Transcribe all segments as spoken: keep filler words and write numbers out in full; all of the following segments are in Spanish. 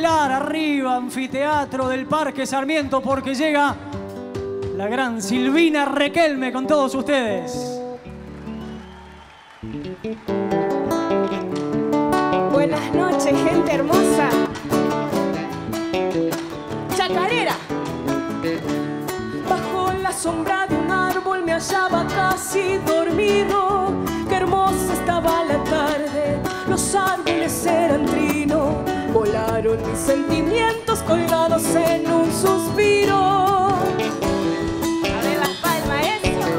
bailar arriba, anfiteatro del Parque Sarmiento, porque llega la gran Silvina Requelme con todos ustedes. Buenas noches, gente hermosa. Chacarera. Bajo la sombra de un árbol me hallaba casi dormido. Qué hermosa estaba la tarde, los árboles eran trino. Volaron mis sentimientos colgados en un suspiro. A ver las palmas, eso.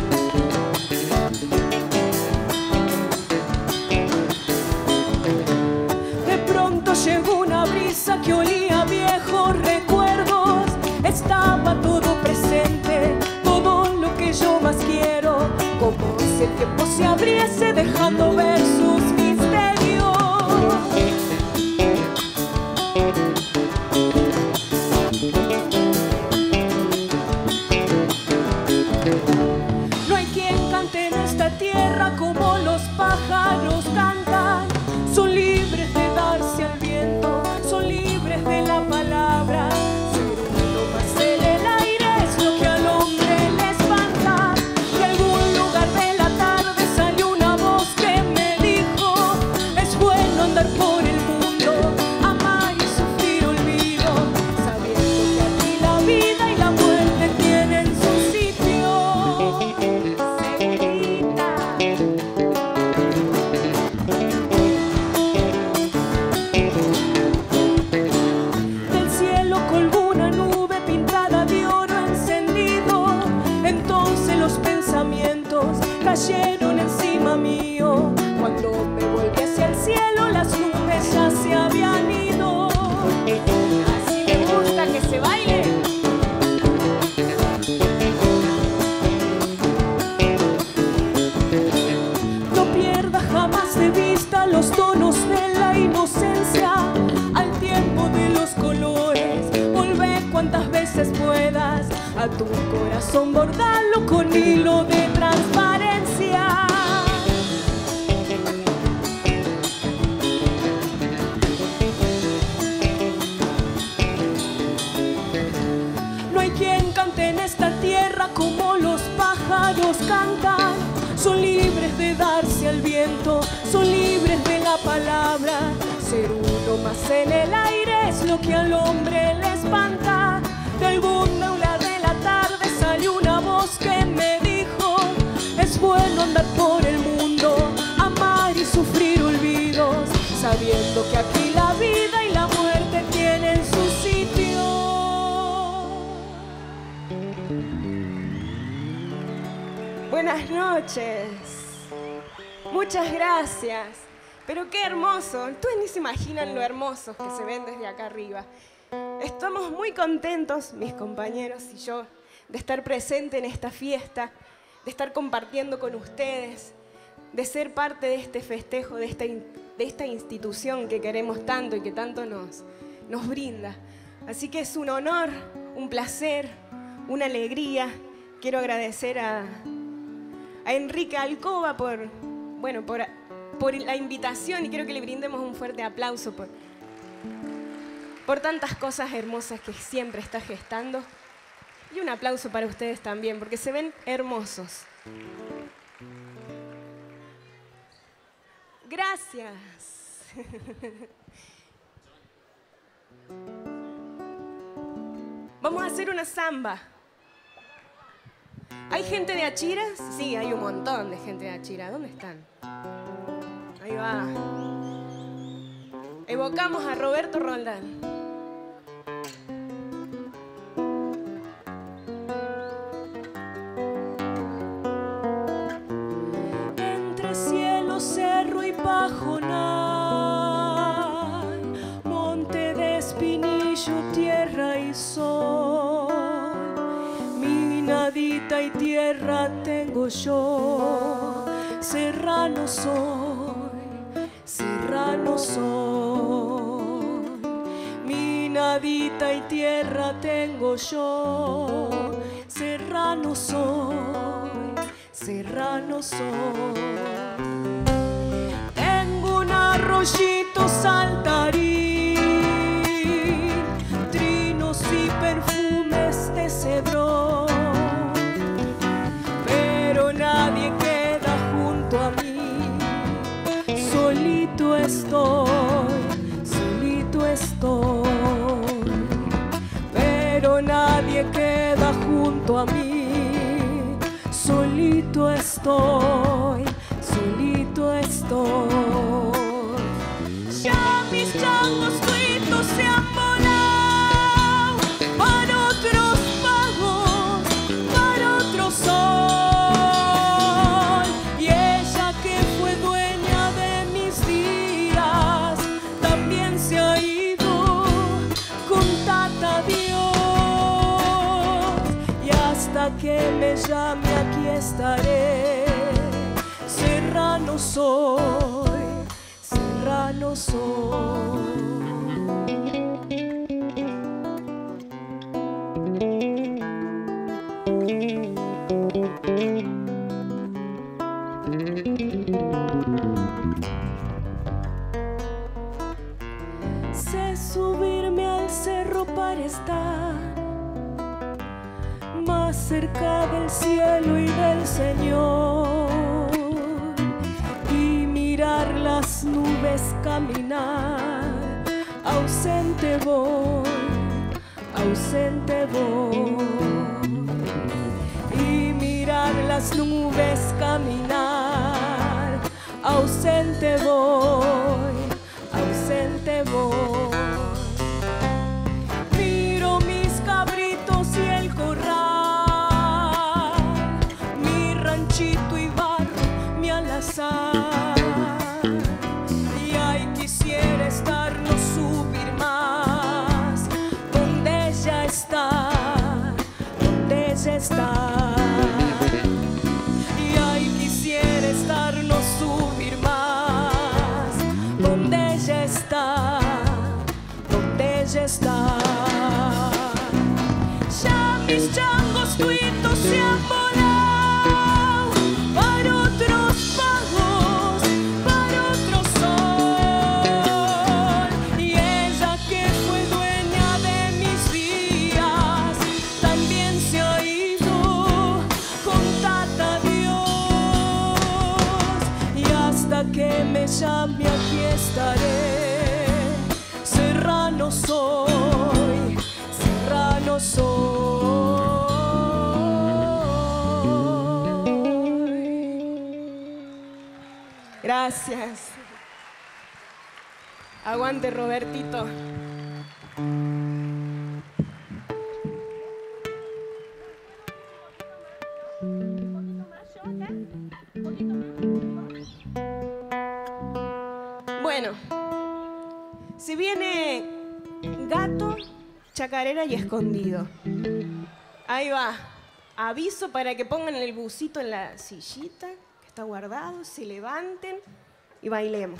De pronto llegó una brisa que olía a viejos recuerdos. Estaba todo presente, todo lo que yo más quiero. Como si el tiempo se abriese dejando ver sus misterios. No hay quien cante en esta tierra como los pájaros cantan. Son libres de darse al viento, son libres de la palabra. Ser uno más en el aire es lo que al hombre le espanta. De algún lugar de la tarde salió una voz que me dijo: es bueno andar por el mundo, amar y sufrir olvido, sabiendo que aquí la vida y la muerte tienen su sitio. Del cielo colgó una nube pintada de oro encendido. Entonces los pensamientos cayeron encima mío. Cuando me volví hacia el cielo, las nubes ya se habían ido. Así me gusta que se baile. No pierdas jamás de vista los tonos de la inocencia. Al tiempo de los colores, volvé cuantas veces puedas. A tu corazón bordalo con hilo de transparencia. No hay quien cante en esta tierra como los pájaros cantan. Son libres de darse al viento, son libres de la palabra. Ser uno más en el aire es lo que al hombre le espanta. De algún lugar de la tarde salió una voz que me dijo: es bueno andar por el mundo, amar y sufrir olvidos, sabiendo que aquí la vida y la muerte tienen su sitio. Buenas noches. Muchas gracias. Pero qué hermoso. Ustedes ni se imaginan lo hermosos que se ven desde acá arriba. Estamos muy contentos, mis compañeros y yo, de estar presente en esta fiesta, de estar compartiendo con ustedes, de ser parte de este festejo, de esta, de esta institución que queremos tanto y que tanto nos, nos brinda. Así que es un honor, un placer, una alegría. Quiero agradecer a, a Enrique Alcoba por, bueno, por, por la invitación, y quiero que le brindemos un fuerte aplauso por, por tantas cosas hermosas que siempre está gestando. Y un aplauso para ustedes también, porque se ven hermosos. Gracias. Vamos a hacer una samba. ¿Hay gente de Achiras? Sí, hay un montón de gente de Achiras. ¿Dónde están? Ahí va. Evocamos a Roberto Roldán. Entre cielo, cerro y pajonal, monte de espinillo, tierra y sol, minadita y tierra tengo yo. Serrano soy, serrano soy, minadita y tierra tengo yo. Serrano soy, serrano soy. Tengo un arroyito saltarín solito estoy, solito estoy. Ya mis changos tuitos se han volado para otros pagos, para otro sol. Y ella que fue dueña de mis días también se ha ido con tata Dios. Y hasta que me llame aquí estaré. Serrano soy, serrano soy. Sé subirme al cerro para estar más cerca del cielo y del Señor, y mirar las nubes caminar. Ausente voy, ausente voy, y mirar las nubes caminar. Ausente voy, ausente voy. Miro mis cabritos y el corral, mi ranchito y barro, mi alazán. Y ay, quisiera estar, no subir más, donde ella está, donde ella está. Y ay, quisiera estar, no subir más, donde ella está, donde ella está. Ya mis changos tuitos se han volado para otros pagos, para otro sol. Y ella que fue dueña de mis días también se ha ido con tata Dios. Y hasta que me llame aquí estaré. Serrano soy, serrano soy. Gracias. Aguante, Robertito. Bueno, si viene gato, chacarera y escondido. Ahí va. Aviso para que pongan el busito en la sillita que está guardado, se levanten y bailemos.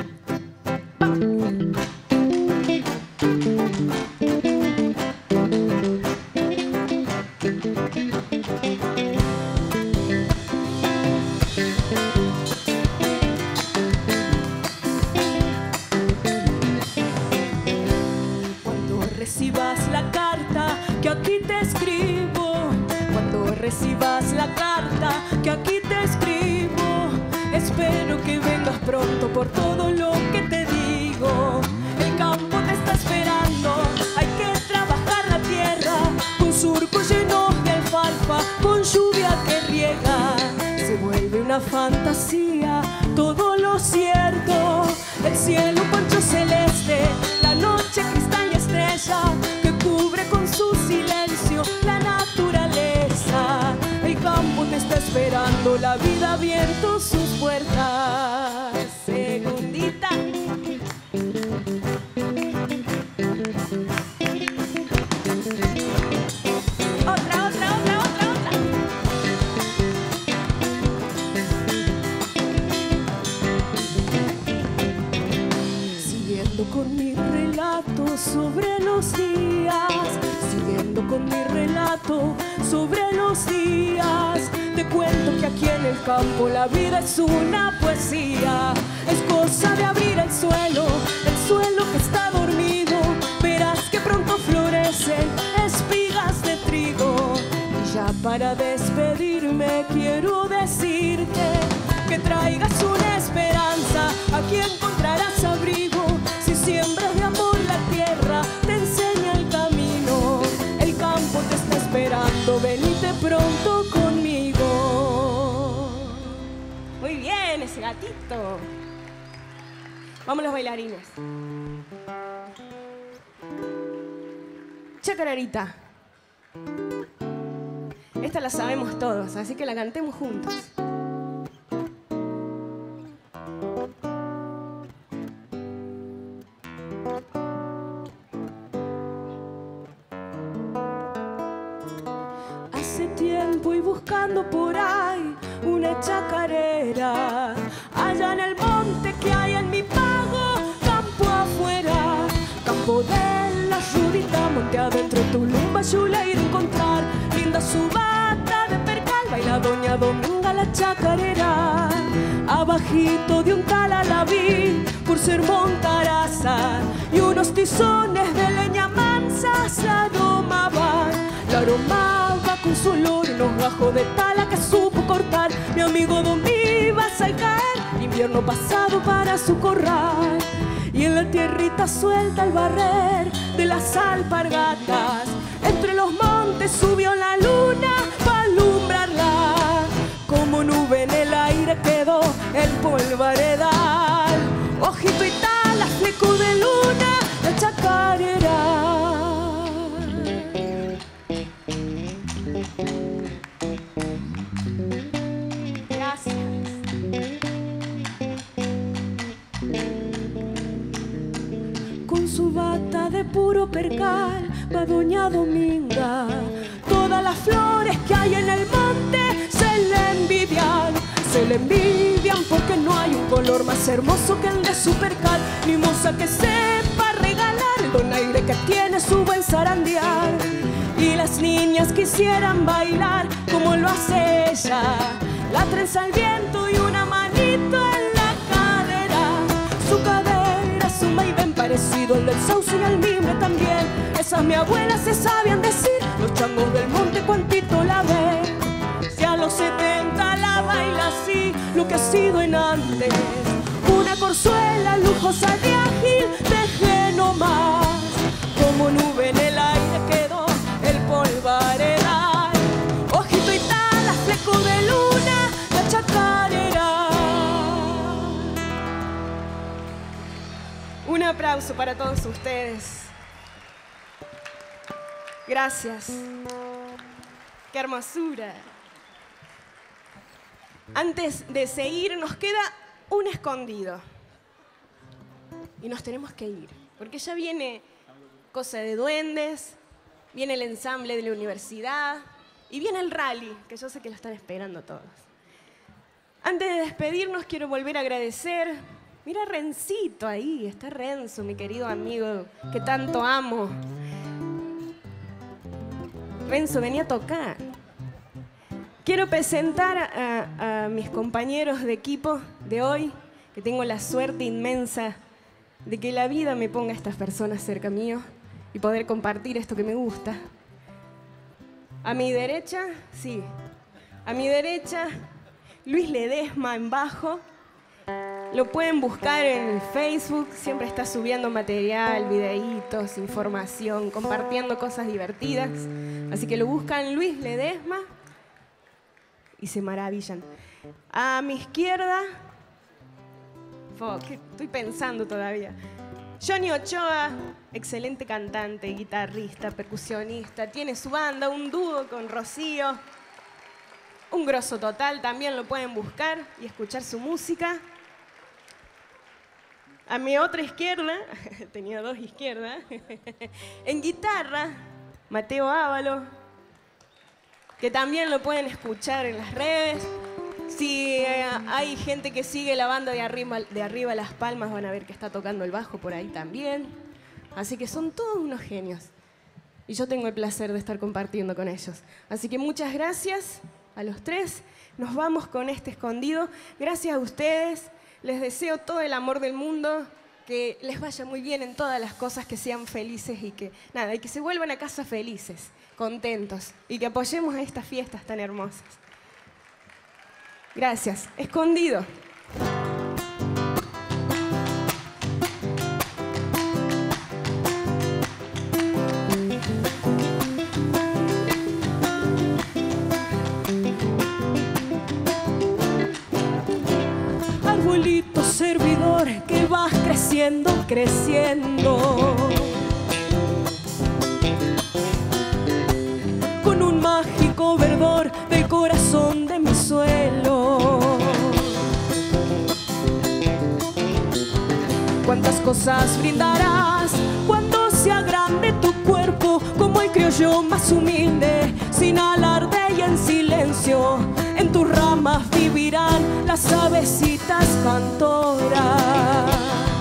Cuando recibas la carta que aquí te escribo, cuando recibas la carta que aquí te escribo, espero que vengas pronto por todo lo que te digo. El campo te está esperando, hay que trabajar la tierra, con surcos llenos de alfalfa, con lluvia que riega. Se vuelve una fantasía todo lo cierto, el cielo pancho celeste, la noche cristal y estrella, que cubre con su silencio la naturaleza. El campo te está esperando, la vida ha abierto sus puertas. Segundita. Otra, otra, otra, otra, otra. Siguiendo con mi relato sobre los días, siguiendo con mi relato sobre los días, te cuento que aquí en el campo la vida es una poesía. Es cosa de abrir el suelo, el suelo que está dormido, verás que pronto florecen espigas de trigo. Y ya para despedirme quiero decirte que traigas una esperanza, aquí encontrarás abrigo. Si siembras de amor la tierra, te enseña el camino. El campo te está esperando, venite pronto conmigo. bien ese gatito. Vamos los bailarines. Chacarerita. Esta la sabemos todos, así que la cantemos juntos. Hace tiempo y buscando por ahí una chacarera, allá en el monte que hay en mi pago, campo afuera, campo de la Rudita, monte adentro, Tulumba, Chula, ir a encontrar, linda su bata de percal, baila doña Dominga la chacarera, abajito de un tal alabí, por ser montaraza, y unos tizones de leña mansa se aromaban, la aromaba con su olor, unos gajos de tala que supo cortar, mi amigo Don Vivas al caer, invierno pasado para su corral, y en la tierrita suelta al barrer de las alpargatas, entre los montes subió la luna para alumbrarla, como nube en el aire quedó el polvaredal, ojito y tala, fleco de luna, la chacarera. Gracias. Con su bata de puro percal va doña Dominga, todas las flores que hay en el monte se le envidian, se le envidian porque no hay un color más hermoso que el de su percal, ni moza que sepa regalar el donaire que tiene su buen zarandear, y las niñas quisieran bailar como lo hace ella, la trenza al viento y una manito en la cadera, su cadera es un vaivén parecido al del sauce y al mimbre también, esas mi abuela se sabían decir, los changos del monte cuantito la ven, si a los setenta la baila así, lo que ha sido en antes, una corzuela lujosa de ágil, deje nomás, como nube en el aire quedó el polvaredal, ojito y tala, fleco de luna, la chacarera. Un aplauso para todos ustedes. Gracias. ¡Qué hermosura! Antes de seguir, nos queda un escondido. Y nos tenemos que ir, porque ya viene Cosa de Duendes, viene el ensamble de la universidad y viene el rally, que yo sé que lo están esperando todos. Antes de despedirnos, quiero volver a agradecer. Mira Rencito ahí, está Renzo, mi querido amigo, que tanto amo. Renzo, venía a tocar. Quiero presentar a, a mis compañeros de equipo de hoy, que tengo la suerte inmensa de que la vida me ponga a estas personas cerca mío y poder compartir esto que me gusta. A mi derecha, sí, a mi derecha, Luis Ledesma en bajo. Lo pueden buscar en Facebook, siempre está subiendo material, videitos, información, compartiendo cosas divertidas. Así que lo buscan Luis Ledesma y se maravillan. A mi izquierda, oh, ¿qué estoy pensando todavía? Johnny Ochoa, excelente cantante, guitarrista, percusionista, tiene su banda, un dúo con Rocío. Un grosso total, también lo pueden buscar y escuchar su música. A mi otra izquierda, tenía dos izquierdas, en guitarra, Mateo Ávalo, que también lo pueden escuchar en las redes. Si eh, hay gente que sigue la banda de arriba, de arriba Las Palmas, van a ver que está tocando el bajo por ahí también. Así que son todos unos genios. Y yo tengo el placer de estar compartiendo con ellos. Así que muchas gracias a los tres. Nos vamos con este escondido. Gracias a ustedes. Les deseo todo el amor del mundo, que les vaya muy bien en todas las cosas, que sean felices y que, nada, y que se vuelvan a casa felices, contentos, y que apoyemos a estas fiestas tan hermosas. Gracias. Escondido. Arbolito servidor que vas creciendo, creciendo, con un mágico verdor del corazón de mi suelo. Cuántas cosas brindarás cuando sea grande tu cuerpo, como el criollo más humilde, sin alarde y en silencio. En tus ramas vivirán las avecitas cantoras,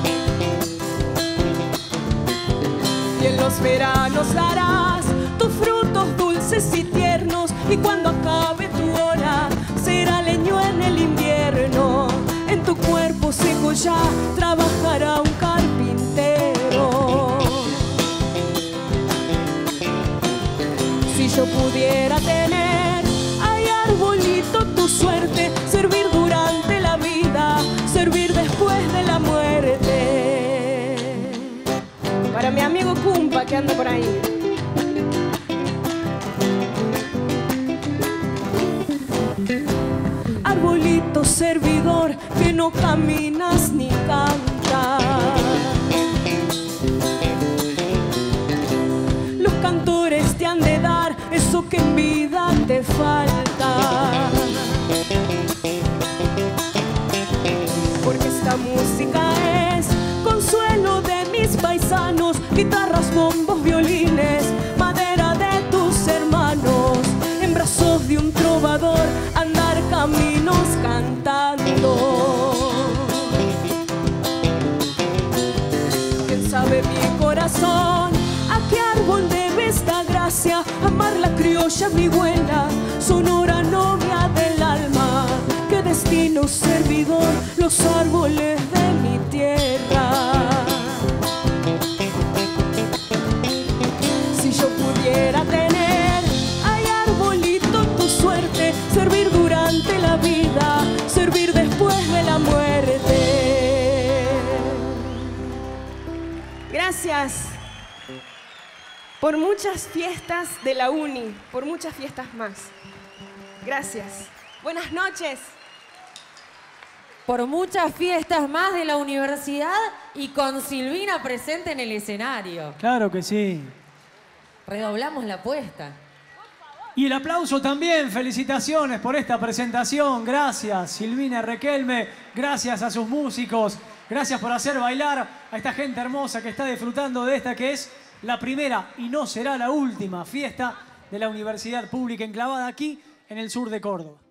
y en los veranos darás tus frutos dulces y tiernos, y cuando acabe tu hora será leño en el invierno. En tu cuerpo seco ya trabajará un carpintero. Si yo pudiera tener, ay arbolito, tu suerte, servir durante la vida, servir después de la muerte. Para mi amigo Cumpa que anda por ahí. Arbolito servidor que no caminas ni cantas, los cantores te han de dar eso que en vida te falta, porque esta música es consuelo de mis paisanos, guitarras, bombos, violines, madera de tus hermanos, en brazos de un trovador andar caminos cantando. ¿Quién sabe mi corazón a qué árbol debe esta gracia? Amar la criolla, mi buena, sonora novia del alma. Qué destino servidor, los árboles de mi tierra. Si yo pudiera tener, ay arbolito, tu suerte, servir durante la vida, servir después de la muerte. Gracias por muchas fiestas de la uni, por muchas fiestas más. Gracias. Buenas noches. Por muchas fiestas más de la universidad y con Silvina presente en el escenario. Claro que sí. Redoblamos la apuesta. Y el aplauso también. Felicitaciones por esta presentación. Gracias, Silvina Requelme. Gracias a sus músicos. Gracias por hacer bailar a esta gente hermosa que está disfrutando de esta que es la primera y no será la última fiesta de la Universidad Pública enclavada aquí en el sur de Córdoba.